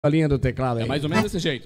A linha do teclado aí. É mais ou menos desse jeito.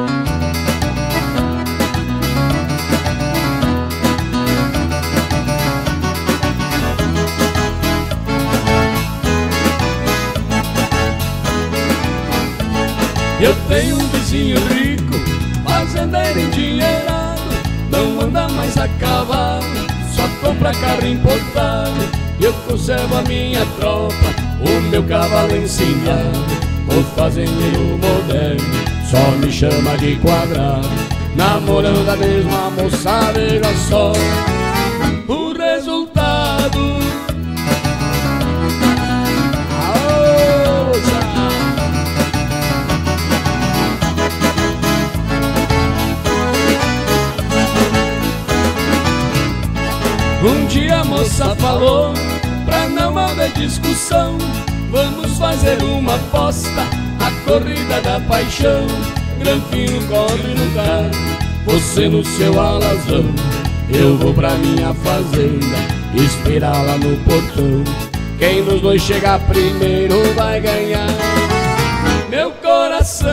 Eu tenho um vizinho rico, fazendeiro endinheirado, não anda mais a cavalo, só compra carro importado. Eu conservo a minha tropa, o meu cavalo ensinado. O fazendeiro moderno só me chama de quadrado. Namorando a mesma moça, veja só o resultado. Um dia a moça falou, pra não haver discussão, vamos fazer uma aposta, a corrida da paixão. Granfino corre no carro, você no seu alazão. Eu vou pra minha fazenda, esperá-la no portão. Quem dos dois chegar primeiro vai ganhar meu coração.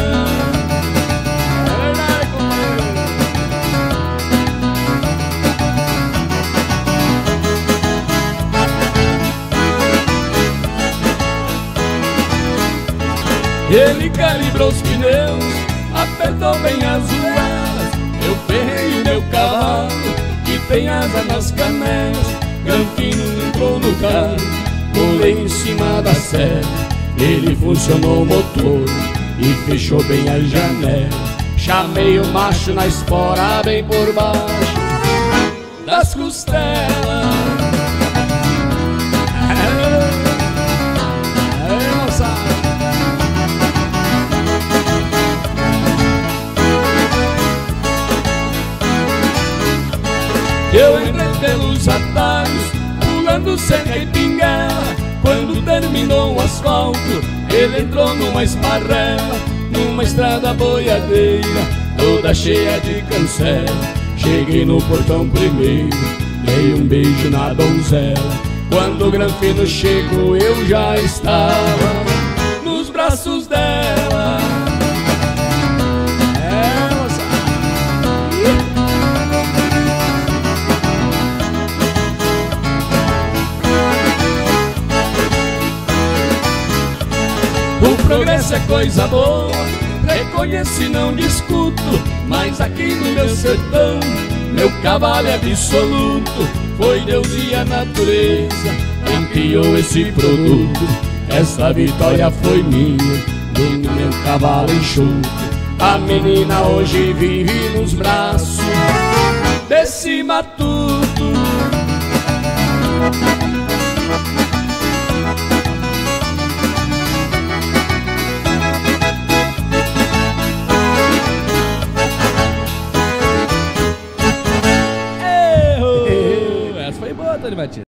Ele calibrou os pneus, apertou bem as ruelas. Eu ferrei o meu cavalo, que tem asa nas canelas. Granfino entrou no carro, pulei em cima da serra. Ele funcionou o motor e fechou bem a janela. Chamei o macho na espora, bem por baixo das costelas. Eu entrei pelos atalhos, pulando cerca e pinguela. Quando terminou o asfalto, ele entrou numa esparrela, numa estrada boiadeira, toda cheia de cancela. Cheguei no portão primeiro, dei um beijo na donzela. Quando o Granfino chegou, eu já estava nos braços dela. O progresso é coisa boa, reconheço e não discuto, mas aqui no meu sertão, meu cavalo é absoluto. Foi Deus e a natureza quem criou esse produto. Essa vitória foi minha, do meu cavalo enxuto. A menina hoje vive nos braços desse matuto. Essa foi boa, Tony Batista.